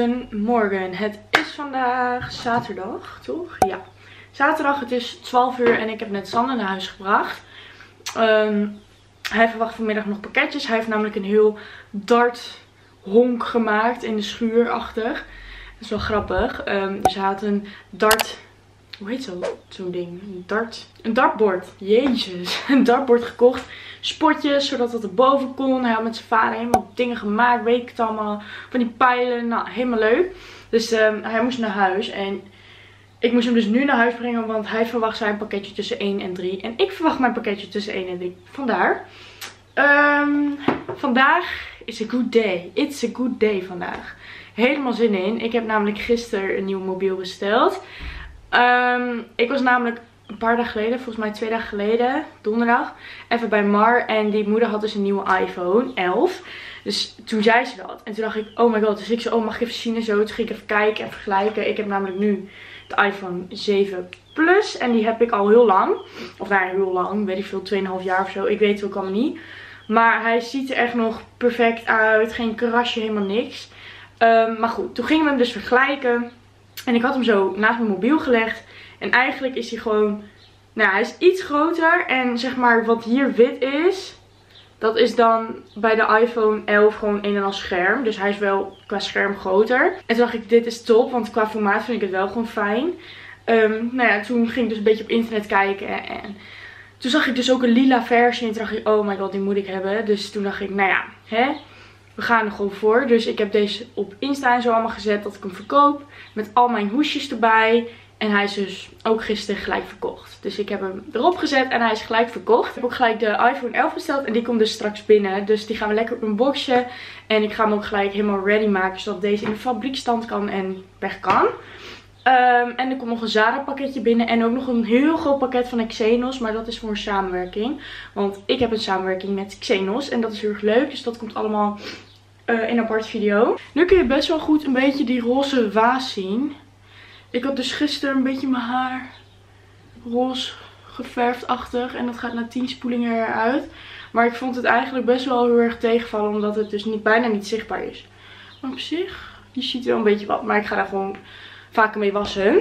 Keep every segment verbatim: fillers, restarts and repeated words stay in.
Goedemorgen. Het is vandaag zaterdag, toch? Ja. Zaterdag, het is twaalf uur en ik heb net Sander naar huis gebracht. Um, hij verwacht vanmiddag nog pakketjes. Hij heeft namelijk een heel dart honk gemaakt in de schuur achter. Dat is wel grappig. Um, dus hij had een dart... Hoe heet zo, zo'n ding? Een dart... Een dartbord. Jezus. Een dartbord gekocht. Spotjes, zodat dat erboven kon. Hij had met zijn vader helemaal dingen gemaakt. Weet ik het allemaal. Van die pijlen. Nou, helemaal leuk. Dus um, hij moest naar huis. En ik moest hem dus nu naar huis brengen. Want hij verwacht zijn pakketje tussen één en drie. En ik verwacht mijn pakketje tussen één en drie. Vandaar. Um, vandaag is a good day. It's a good day vandaag. Helemaal zin in. Ik heb namelijk gisteren een nieuw mobiel besteld. Um, ik was namelijk een paar dagen geleden, volgens mij twee dagen geleden, donderdag, even bij Mar. En die moeder had dus een nieuwe iPhone elf. Dus toen zei ze dat. En toen dacht ik, oh my god. Dus ik zei, oh mag ik even zien en zo. Toen ging ik even kijken en vergelijken. Ik heb namelijk nu de iPhone zeven Plus. En die heb ik al heel lang. Of nou heel lang, weet ik veel, twee komma vijf jaar of zo. Ik weet het ook allemaal niet. Maar hij ziet er echt nog perfect uit. Geen krasje, helemaal niks. Um, maar goed, toen gingen we hem dus vergelijken. En ik had hem zo naast mijn mobiel gelegd. En eigenlijk is hij gewoon... Nou, hij is iets groter. En zeg maar wat hier wit is... Dat is dan bij de iPhone elf gewoon een en al scherm. Dus hij is wel qua scherm groter. En toen dacht ik, dit is top. Want qua formaat vind ik het wel gewoon fijn. Um, nou ja, toen ging ik dus een beetje op internet kijken. En toen zag ik dus ook een lila versie. En toen dacht ik, oh my god, die moet ik hebben. Dus toen dacht ik, nou ja, hè... We gaan er gewoon voor. Dus ik heb deze op Insta en zo allemaal gezet dat ik hem verkoop. Met al mijn hoesjes erbij. En hij is dus ook gisteren gelijk verkocht. Dus ik heb hem erop gezet en hij is gelijk verkocht. Ik heb ook gelijk de iPhone elf besteld. En die komt dus straks binnen. Dus die gaan we lekker unboxen. En ik ga hem ook gelijk helemaal ready maken. Zodat deze in de fabriekstand kan en weg kan. Um, en er komt nog een Zara pakketje binnen. En ook nog een heel groot pakket van Xenos. Maar dat is voor een samenwerking. Want ik heb een samenwerking met Xenos. En dat is heel erg leuk. Dus dat komt allemaal uh, in een aparte video. Nu kun je best wel goed een beetje die roze waas zien. Ik had dus gisteren een beetje mijn haar roze geverfd-achtig. En dat gaat na tien spoelingen eruit. Maar ik vond het eigenlijk best wel heel erg tegenvallen. Omdat het dus niet, bijna niet zichtbaar is. Maar op zich, je ziet wel een beetje wat. Maar ik ga daar gewoon... vaker mee wassen.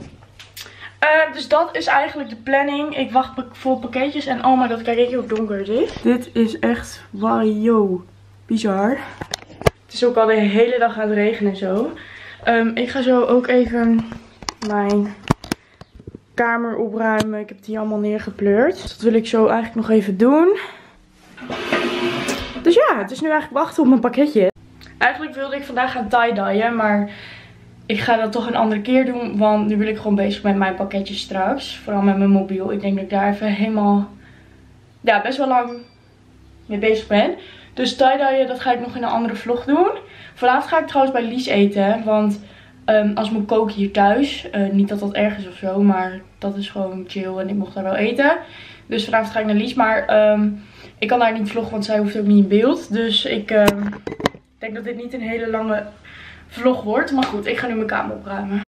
Uh, dus dat is eigenlijk de planning. Ik wacht voor pakketjes. En oh my god, kijk eens hoe donker het is. Dit is echt wajo. Bizar. Het is ook al de hele dag aan het regenen en zo. Um, ik ga zo ook even mijn kamer opruimen. Ik heb die allemaal neergepleurd. Dat wil ik zo eigenlijk nog even doen. Dus ja, het is nu eigenlijk wachten op mijn pakketje. Eigenlijk wilde ik vandaag gaan tie-dyen, maar... Ik ga dat toch een andere keer doen, want nu wil ik gewoon bezig met mijn pakketjes straks. Vooral met mijn mobiel. Ik denk dat ik daar even helemaal, ja, best wel lang mee bezig ben. Dus tie-dyen, dat ga ik nog in een andere vlog doen. Vanavond ga ik trouwens bij Lies eten, want um, als moet koken hier thuis. Uh, niet dat dat erg is of zo, maar dat is gewoon chill en ik mocht daar wel eten. Dus vanavond ga ik naar Lies, maar um, ik kan daar niet vloggen, want zij hoeft ook niet in beeld. Dus ik um, denk dat dit niet een hele lange... vlog wordt. Maar goed, ik ga nu mijn kamer opruimen.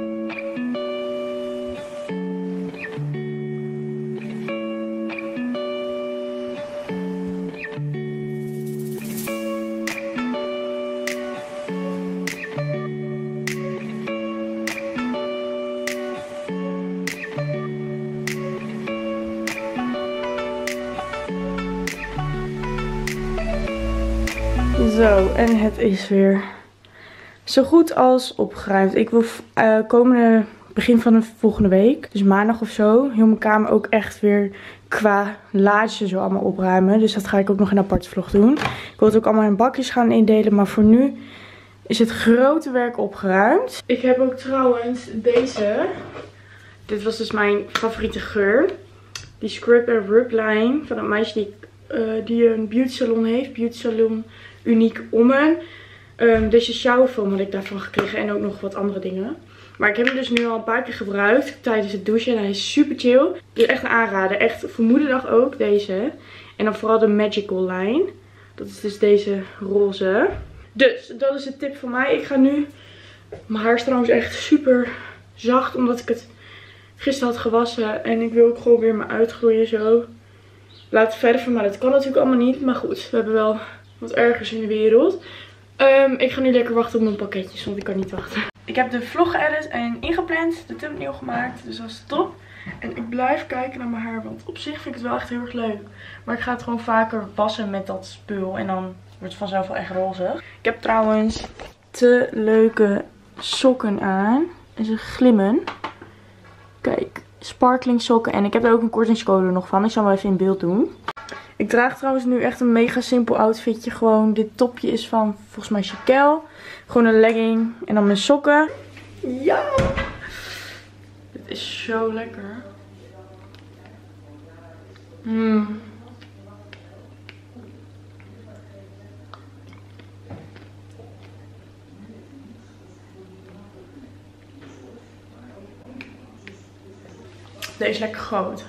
Zo, en het is weer... zo goed als opgeruimd. Ik wil uh, komende begin van de volgende week, dus maandag of zo, heel mijn kamer ook echt weer qua laadjes zo allemaal opruimen. Dus dat ga ik ook nog in een aparte vlog doen. Ik wil het ook allemaal in bakjes gaan indelen, maar voor nu is het grote werk opgeruimd. Ik heb ook trouwens deze. Dit was dus mijn favoriete geur. Die Scrub and Rub line van een meisje die, uh, die een beauty salon heeft. Beauty salon Uniek Ommen. Um, deze showerfoam had ik daarvan gekregen en ook nog wat andere dingen. Maar ik heb hem dus nu al een paar keer gebruikt tijdens het douchen en hij is super chill. Dus echt een aanrader. Echt voor moederdag ook deze. En dan vooral de Magical line. Dat is dus deze roze. Dus dat is de tip van mij. Ik ga nu... Mijn haar is trouwens echt super zacht omdat ik het gisteren had gewassen. En ik wil ook gewoon weer me uitgroeien zo. Laten verven, maar dat kan natuurlijk allemaal niet. Maar goed, we hebben wel wat ergers in de wereld. Um, ik ga nu lekker wachten op mijn pakketjes, want ik kan niet wachten. Ik heb de vlog geëdit en ingepland, de thumbnail gemaakt, dus dat is top. En ik blijf kijken naar mijn haar, want op zich vind ik het wel echt heel erg leuk. Maar ik ga het gewoon vaker wassen met dat spul en dan wordt het vanzelf wel echt roze. Ik heb trouwens te leuke sokken aan. En ze glimmen. Kijk, sparkling sokken. En ik heb er ook een kortingscode nog van. Ik zal hem even in beeld doen. Ik draag trouwens nu echt een mega simpel outfitje. Gewoon dit topje is van volgens mij Chiquel. Gewoon een legging en dan mijn sokken. Ja! Dit is zo lekker. Mm. Deze is lekker groot.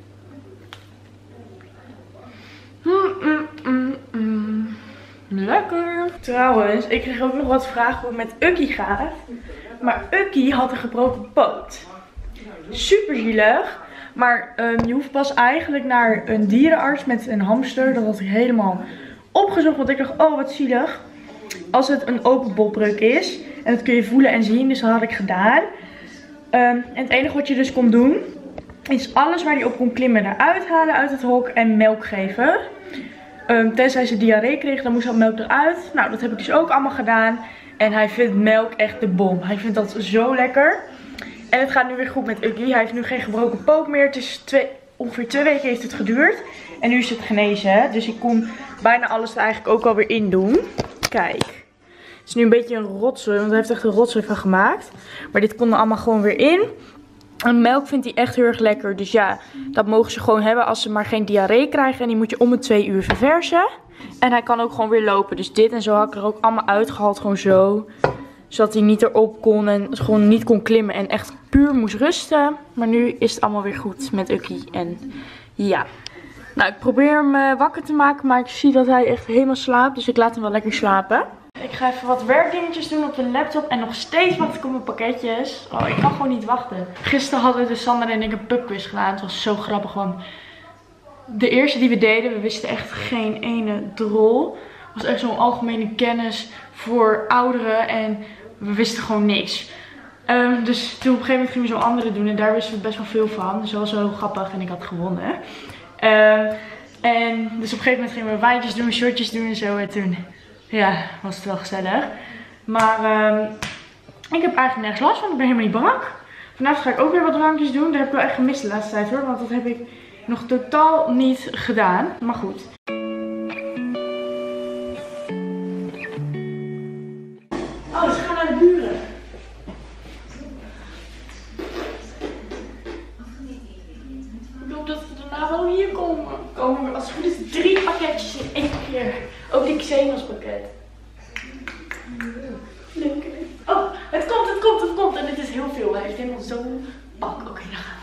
Mm, mm, mm, mm. Lekker. Trouwens, ik kreeg ook nog wat vragen hoe het met Ukkie gaat. Maar Ukkie had een gebroken poot. Super zielig. Maar um, je hoeft pas eigenlijk naar een dierenarts met een hamster. Dat had ik helemaal opgezocht. Want ik dacht, oh wat zielig. Als het een open botbreuk is. En dat kun je voelen en zien. Dus dat had ik gedaan. Um, en het enige wat je dus kon doen. Is alles waar hij op kon klimmen eruit halen uit het hok. En melk geven. Um, tenzij ze diarree kreeg, dan moest dat melk eruit. Nou, dat heb ik dus ook allemaal gedaan. En hij vindt melk echt de bom. Hij vindt dat zo lekker. En het gaat nu weer goed met Ukkie. Hij heeft nu geen gebroken poot meer. Het is twee, ongeveer twee weken heeft het geduurd. En nu is het genezen. Dus ik kon bijna alles er eigenlijk ook alweer in doen. Kijk. Het is nu een beetje een rotzooi. Want hij heeft echt een rotzooi van gemaakt. Maar dit kon er allemaal gewoon weer in. En melk vindt hij echt heel erg lekker. Dus ja, dat mogen ze gewoon hebben als ze maar geen diarree krijgen. En die moet je om de twee uur verversen. En hij kan ook gewoon weer lopen. Dus dit en zo had ik er ook allemaal uitgehaald. Gewoon zo. Zodat hij niet erop kon en gewoon niet kon klimmen. En echt puur moest rusten. Maar nu is het allemaal weer goed met Ukkie. En ja. Nou, ik probeer hem wakker te maken. Maar ik zie dat hij echt helemaal slaapt. Dus ik laat hem wel lekker slapen. Ik ga even wat werkdingetjes doen op de laptop. En nog steeds wacht ik op mijn pakketjes. Oh, ik kan gewoon niet wachten. Gisteren hadden dus Sander en ik een pubquiz gedaan. Het was zo grappig. Gewoon de eerste die we deden. We wisten echt geen ene drol. Het was echt zo'n algemene kennis voor ouderen. En we wisten gewoon niks. Um, dus toen op een gegeven moment gingen we zo andere doen. En daar wisten we best wel veel van. Dus dat was wel grappig. En ik had gewonnen. Uh, en dus op een gegeven moment gingen we wijntjes doen, shotjes doen en zo. En toen... ja, was het wel gezellig. Maar um, ik heb eigenlijk nergens last van. Ik ben helemaal niet brak. Vanavond ga ik ook weer wat drankjes doen. Dat heb ik wel echt gemist de laatste tijd hoor. Want dat heb ik nog totaal niet gedaan. Maar goed. Oh, ze gaan naar de buren. Ik hoop dat ze daarna wel hier komen. Komen er als het goed is drie pakketjes in één keer. Ook die Xenos pakket. Leuk. Oh, het komt, het komt, het komt. En dit is heel veel. Hij heeft helemaal zo'n pak. Oké, okay, dan gaan we.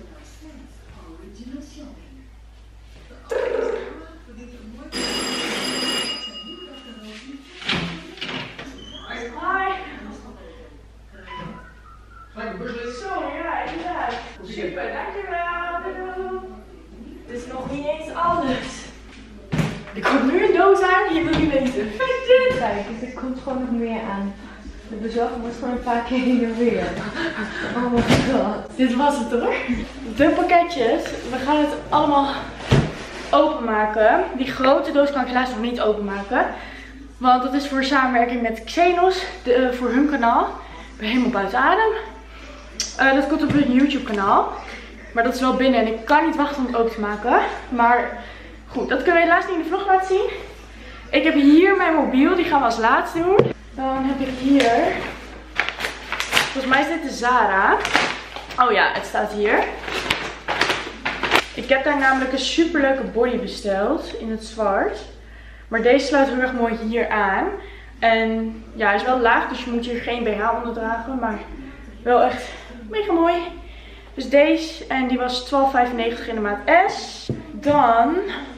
Zo, ja, inderdaad. Super, dankjewel. Dit is nog niet eens alles. Er komt nu een doos aan, je wil niet weten. Kijk, dus er komt gewoon nog meer aan. De bezorger moet gewoon een paar keer heen en weer. Oh my god. Dit was het hoor. De pakketjes. We gaan het allemaal openmaken. Die grote doos kan ik helaas nog niet openmaken. Want dat is voor samenwerking met Xenos. De, uh, voor hun kanaal. Ik ben helemaal buiten adem. Uh, dat komt op hun YouTube kanaal. Maar dat is wel binnen en ik kan niet wachten om het open te maken. Maar goed, dat kunnen we helaas niet in de vlog laten zien. Ik heb hier mijn mobiel, die gaan we als laatste doen. Dan heb ik hier, volgens mij is dit de Zara. Oh ja, het staat hier. Ik heb daar namelijk een super leuke body besteld in het zwart. Maar deze sluit heel erg mooi hier aan. En ja, hij is wel laag, dus je moet hier geen B H onder dragen. Maar wel echt mega mooi. Dus deze, en die was twaalf vijfennegentig in de maat S. Dan...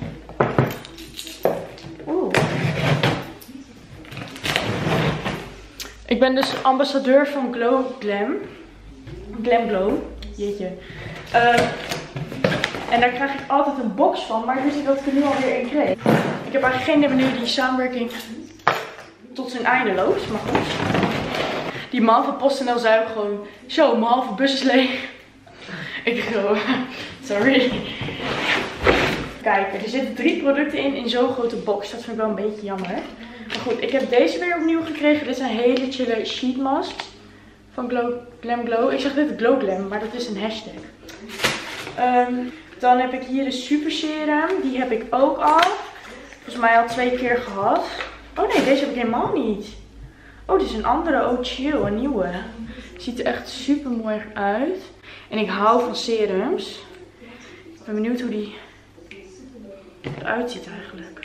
Oeh. Ik ben dus ambassadeur van Glow Glam. Glam Glow. Jeetje. Uh, en daar krijg ik altijd een box van. Maar ik wist niet dat ik er nu alweer één kreeg. Ik heb eigenlijk geen idee wanneer die samenwerking tot zijn eindeloos. Maar goed. Die man van PostNL zei ook gewoon, zo, mijn halve bus is leeg. Ik zo, sorry. Kijk, er zitten drie producten in, in zo'n grote box. Dat vind ik wel een beetje jammer. Maar goed, ik heb deze weer opnieuw gekregen. Dit is een hele chille sheet mask van Glow, Glam Glow. Ik zeg dit Glow Glam, maar dat is een hashtag. Um, dan heb ik hier de super serum. Die heb ik ook al. Volgens mij al twee keer gehad. Oh nee, deze heb ik helemaal niet. Oh, dit is een andere. Oh, chill. Een nieuwe. Ziet er echt super mooi uit. En ik hou van serums. Ik ben benieuwd hoe die eruit ziet eigenlijk.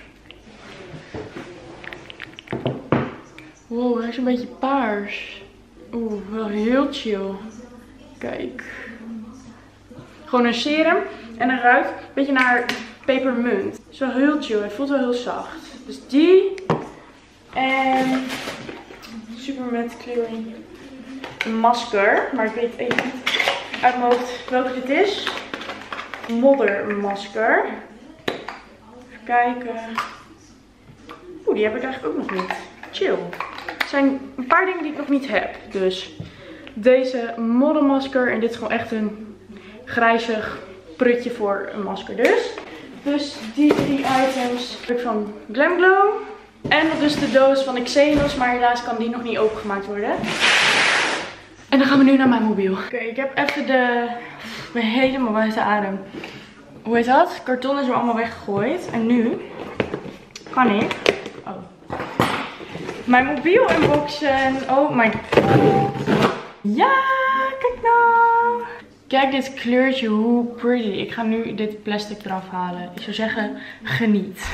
Wow, hij is een beetje paars. Oeh, wel heel chill. Kijk. Gewoon een serum. En hij ruikt een beetje naar pepermunt. Het is wel heel chill. Het voelt wel heel zacht. Dus die. En super matte clearing masker. Maar ik weet even niet uit mijn hoofd welke dit is. Moddermasker. Even kijken. Oeh, die heb ik eigenlijk ook nog niet. Chill. Er zijn een paar dingen die ik nog niet heb. Dus deze moddermasker. En dit is gewoon echt een grijzig prutje voor een masker dus. Dus die drie items heb ik van Glam Glow. En dat is de doos van Xenos. Maar helaas kan die nog niet opengemaakt worden. En dan gaan we nu naar mijn mobiel. Oké, okay, ik heb even de... Ik ben helemaal buiten adem. Hoe heet dat? Karton is er allemaal weggegooid. En nu kan ik... Oh. Mijn mobiel unboxen. Oh my god. Ja, kijk nou. Kijk dit kleurtje, hoe pretty. Ik ga nu dit plastic eraf halen. Ik zou zeggen, geniet.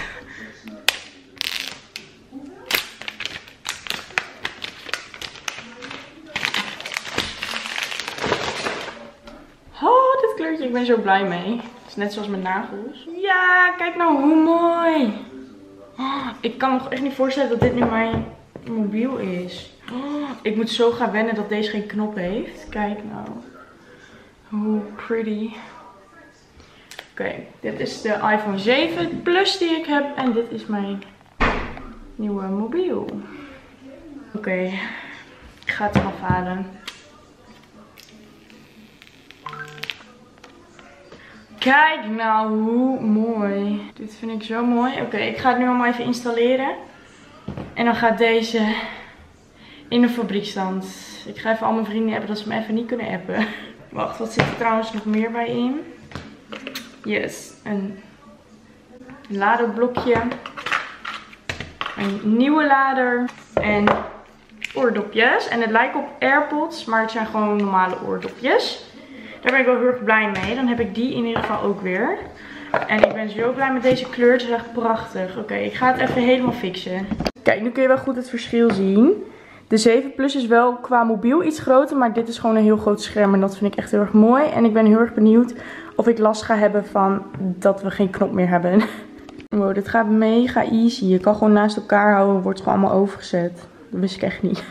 Oh, dit kleurtje. Ik ben zo blij mee. Het is net zoals mijn nagels. Ja, kijk nou hoe mooi. Oh, ik kan me nog echt niet voorstellen dat dit nu mijn mobiel is. Oh, ik moet zo gaan wennen dat deze geen knop heeft. Kijk nou. Hoe pretty. Oké, okay, dit is de iPhone zeven Plus die ik heb. En dit is mijn nieuwe mobiel. Oké, okay, ik ga het eraf halen. Kijk nou hoe mooi. Dit vind ik zo mooi. Oké, okay, ik ga het nu allemaal even installeren. En dan gaat deze in de fabriekstand. Ik ga even al mijn vrienden appen dat ze me even niet kunnen appen. Wacht, wat zit er trouwens nog meer bij in? Yes, een laderblokje. Een nieuwe lader. En oordopjes. En het lijkt op AirPods, maar het zijn gewoon normale oordopjes. Daar ben ik wel heel erg blij mee. Dan heb ik die in ieder geval ook weer. En ik ben zo blij met deze kleur. Het is echt prachtig. Oké, okay, ik ga het even helemaal fixen. Kijk, nu kun je wel goed het verschil zien. De zeven Plus is wel qua mobiel iets groter. Maar dit is gewoon een heel groot scherm. En dat vind ik echt heel erg mooi. En ik ben heel erg benieuwd of ik last ga hebben van dat we geen knop meer hebben. Wow, dit gaat mega easy. Je kan gewoon naast elkaar houden. Wordt gewoon allemaal overgezet. Dat wist ik echt niet.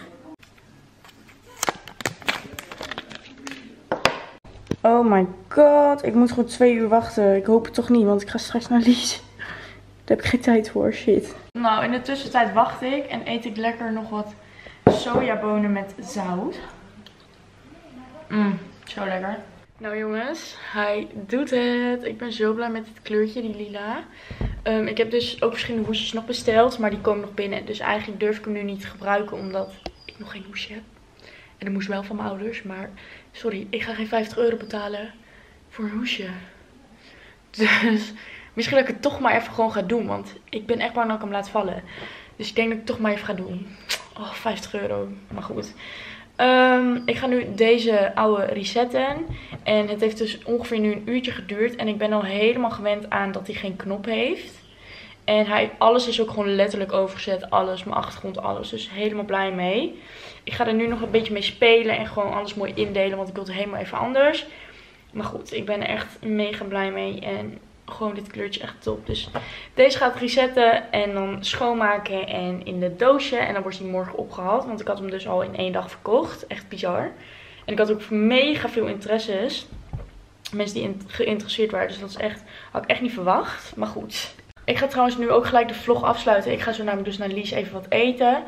Oh my god, ik moet gewoon twee uur wachten. Ik hoop het toch niet, want ik ga straks naar Lies. Daar heb ik geen tijd voor, shit. Nou, in de tussentijd wacht ik en eet ik lekker nog wat sojabonen met zout. Mmm, zo lekker. Nou jongens, hij doet het. Ik ben zo blij met het kleurtje, die lila. Um, ik heb dus ook verschillende hoesjes nog besteld, maar die komen nog binnen. Dus eigenlijk durf ik hem nu niet te gebruiken, omdat ik nog geen hoesje heb. En dat moest wel van mijn ouders, maar sorry, ik ga geen vijftig euro betalen voor een hoesje. Dus misschien dat ik het toch maar even gewoon ga doen, want ik ben echt bang dat ik hem laat vallen. Dus ik denk dat ik het toch maar even ga doen. Oh, vijftig euro, maar goed. Um, ik ga nu deze oude resetten. En het heeft dus ongeveer nu een uurtje geduurd. En ik ben al helemaal gewend aan dat hij geen knop heeft. En hij, alles is ook gewoon letterlijk overgezet. Alles, mijn achtergrond, alles. Dus helemaal blij mee. Ik ga er nu nog een beetje mee spelen. En gewoon alles mooi indelen. Want ik wil het helemaal even anders. Maar goed, ik ben er echt mega blij mee. En gewoon dit kleurtje echt top. Dus deze gaat resetten. En dan schoonmaken. En in de doosje. En dan wordt hij morgen opgehaald. Want ik had hem dus al in één dag verkocht. Echt bizar. En ik had ook mega veel interesses. Mensen die geïnteresseerd waren. Dus dat is echt, had ik echt niet verwacht. Maar goed. Ik ga trouwens nu ook gelijk de vlog afsluiten. Ik ga zo namelijk dus naar Lies even wat eten.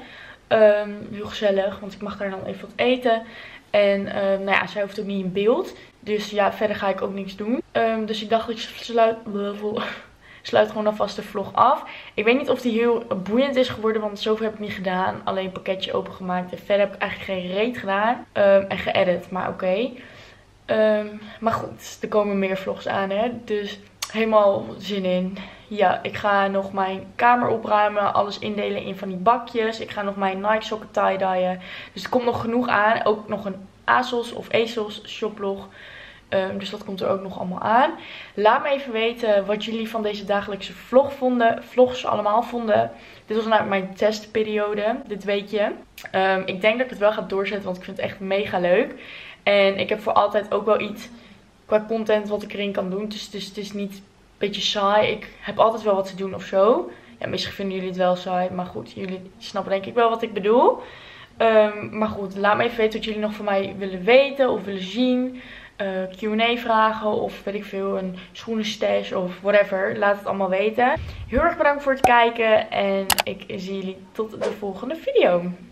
Um, heel gezellig, want ik mag daar dan even wat eten. En um, nou ja, zij hoeft ook niet in beeld. Dus ja, verder ga ik ook niks doen. Um, dus ik dacht, ik sluit, sluit gewoon alvast de vlog af. Ik weet niet of die heel boeiend is geworden, want zoveel heb ik niet gedaan. Alleen een pakketje opengemaakt. En verder heb ik eigenlijk geen reet gedaan. Um, en geëdit, maar oké. Okay. Um, maar goed, er komen meer vlogs aan, hè. Dus helemaal zin in. Ja, ik ga nog mijn kamer opruimen. Alles indelen in van die bakjes. Ik ga nog mijn Nike sokken tie-dyen. Dus er komt nog genoeg aan. Ook nog een ASOS of ASOS shoplog. Um, dus dat komt er ook nog allemaal aan. Laat me even weten wat jullie van deze dagelijkse vlog vonden. Vlogs allemaal vonden. Dit was nou mijn testperiode. Dit weekje. Um, ik denk dat ik het wel ga doorzetten. Want ik vind het echt mega leuk. En ik heb voor altijd ook wel iets qua content wat ik erin kan doen. Dus, dus het is niet een beetje saai. Ik heb altijd wel wat te doen of zo. Ja, misschien vinden jullie het wel saai. Maar goed, jullie snappen denk ik wel wat ik bedoel. Um, maar goed, laat me even weten wat jullie nog van mij willen weten of willen zien. Uh, Q en A vragen of weet ik veel, een schoenenstash of whatever. Laat het allemaal weten. Heel erg bedankt voor het kijken. En ik zie jullie tot de volgende video.